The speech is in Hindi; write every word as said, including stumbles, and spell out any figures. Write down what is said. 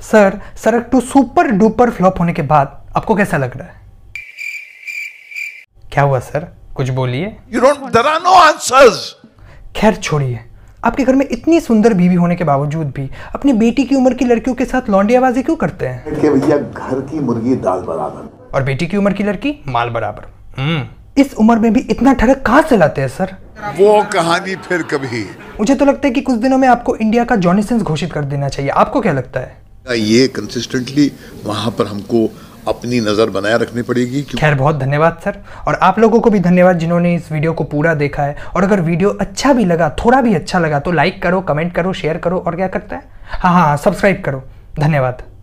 सर, सरक टू सुपर डुपर फ्लॉप होने के बाद आपको कैसा लग रहा है? क्या हुआ सर, कुछ बोलिए। You don't, there are no answers. खैर छोड़िए, आपके घर में इतनी सुंदर बीवी होने के बावजूद भी अपनी बेटी की उम्र की लड़कियों के साथ लौंडियाबाजी क्यों करते हैं? कि भैया घर की मुर्गी दाल बराबर और बेटी की उम्र की लड़की माल बराबर। हम्म इस उम्र में भी इतना ठरक कहाँ से लाते हैं सर? वो कहानी फिर कभी। मुझे तो लगता है कि कुछ दिनों में आपको इंडिया का जॉनी सिंस घोषित कर देना चाहिए। आपको क्या लगता है? ये कंसिस्टेंटली वहां पर हमको अपनी नजर बनाए रखनी पड़ेगी। खैर बहुत धन्यवाद सर, और आप लोगों को भी धन्यवाद जिन्होंने इस वीडियो को पूरा देखा है। और अगर वीडियो अच्छा भी लगा, थोड़ा भी अच्छा लगा, तो लाइक करो, कमेंट करो, शेयर करो और क्या करता है, हाँ हाँ सब्सक्राइब करो। धन्यवाद।